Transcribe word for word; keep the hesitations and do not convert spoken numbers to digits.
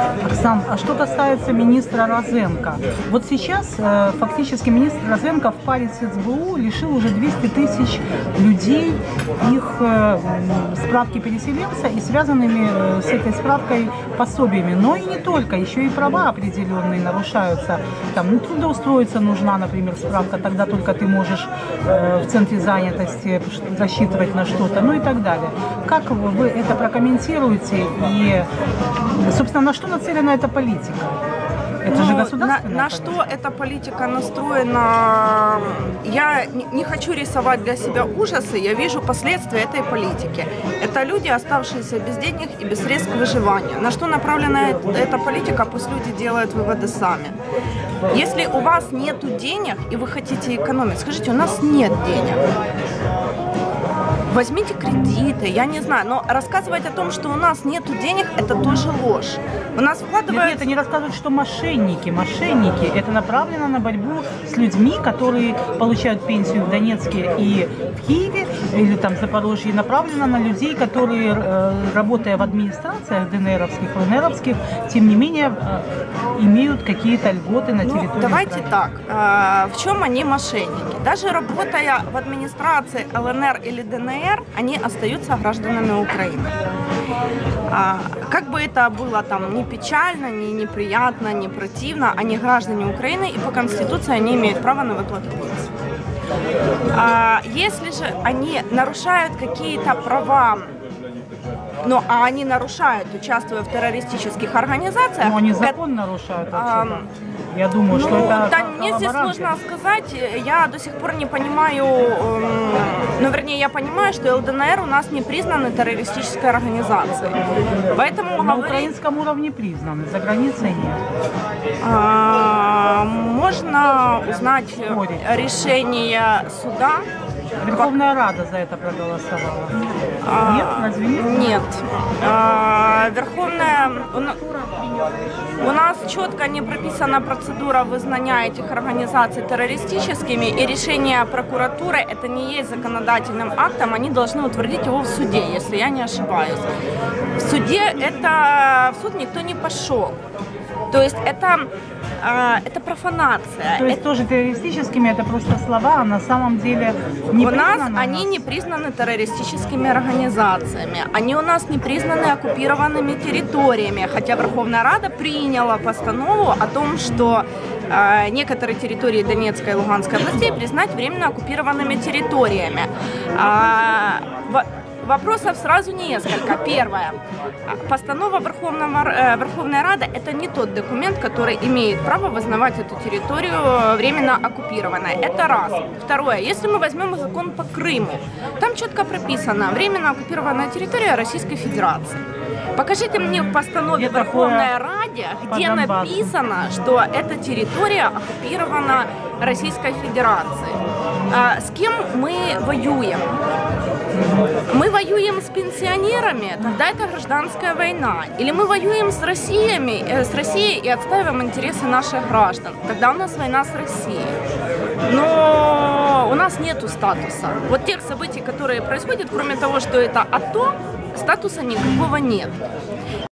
Оксан, а что касается министра Розенко, вот сейчас э, фактически министр Розенко в паре с СБУ лишил уже двести тысяч людей их э, справки переселенца и связанными э, с этой справкой пособиями. Но и не только, еще и права определенные нарушаются. Там, ну, трудоустроиться нужна, например, справка, тогда только ты можешь э, в центре занятости рассчитывать на что-то, ну и так далее. Как вы это прокомментируете и, собственно, на что нацелена эта политика? Это ну, же государственная на, на что эта политика настроена? Я не, не хочу рисовать для себя ужасы, я вижу последствия этой политики. Это люди, оставшиеся без денег и без средств к выживанию. На что направлена эта политика, пусть люди делают выводы сами. Если у вас нет денег и вы хотите экономить, скажите, у нас нет денег. Возьмите кредиты, я не знаю, но рассказывать о том, что у нас нет денег, это тоже ложь. У нас вкладывают... Нет, это не рассказывают, что мошенники. Мошенники. Это направлено на борьбу с людьми, которые получают пенсию в Донецке и в Киеве, или там в Запорожье. Направлено на людей, которые, работая в администрациях ДНРовских, ЛНРовских, тем не менее, имеют какие-то льготы на территории ну, давайте Украины. так. В чем они мошенники? Даже работая в администрации ЛНР или ДНР, они остаются гражданами Украины. А, как бы это было там не печально, не неприятно, не противно, они граждане Украины, и по Конституции они имеют право на выплату пенсии. А, если же они нарушают какие-то права, ну, а они нарушают, участвуя в террористических организациях... Но они закон это, нарушают вообще-то. А, Я думаю, ну, что это... Да, мне здесь сложно сказать. Я до сих пор не понимаю... Эм, ну, вернее, я понимаю, что ЛДНР у нас не признаны террористической организацией. Поэтому на говорить... украинском уровне признаны, за границей нет. А, можно узнать Спорить. решение суда. Верховная Рада за это проголосовала. А, нет, разве нет? Нет. А, Верховная... У нас четко не прописана процедура вызнания этих организаций террористическими, и решение прокуратуры это не есть законодательным актом, они должны утвердить его в суде, если я не ошибаюсь. В суде это... В суд никто не пошел. То есть это... Это профанация. То есть это... тоже террористическими это просто слова, а на самом деле не у нас признаны, они нас... не признаны террористическими организациями, они у нас не признаны оккупированными территориями, хотя Верховная Рада приняла постанову о том, что э, некоторые территории Донецкой и Луганской областей признать временно оккупированными территориями. А, в... Вопросов сразу несколько. Первое. Постанова Верховного, э, Верховной Рады – это не тот документ, который имеет право вызнавать эту территорию временно оккупированной. Это раз. Второе. Если мы возьмем закон по Крыму, там четко прописано временно оккупированная территория Российской Федерации. Покажите мне в постанове Верховной Раде, где написано, что эта территория оккупирована Российской Федерацией. А с кем мы воюем? Мы воюем с пенсионерами, тогда это гражданская война. Или мы воюем с, Россиями, э, с Россией и отстаиваем интересы наших граждан, тогда у нас война с Россией. Но у нас нету статуса. Вот тех событий, которые происходят, кроме того, что это АТО, статуса никакого нет.